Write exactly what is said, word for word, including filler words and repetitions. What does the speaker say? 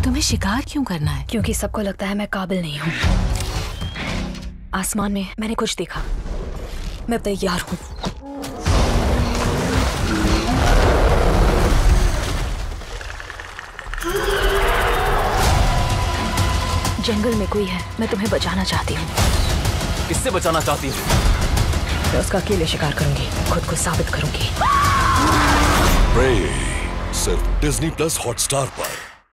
तुम्हें शिकार क्यों करना है? क्योंकि सबको लगता है मैं काबिल नहीं हूँ। आसमान में मैंने कुछ देखा, मैं तैयार हूँ। जंगल में कोई है, मैं तुम्हें बचाना चाहती हूँ। किससे बचाना चाहती हूँ? मैं उसका अकेले शिकार करूंगी, खुद को साबित करूंगी। प्रे सिर्फ डिज्नी प्लस हॉटस्टार पर।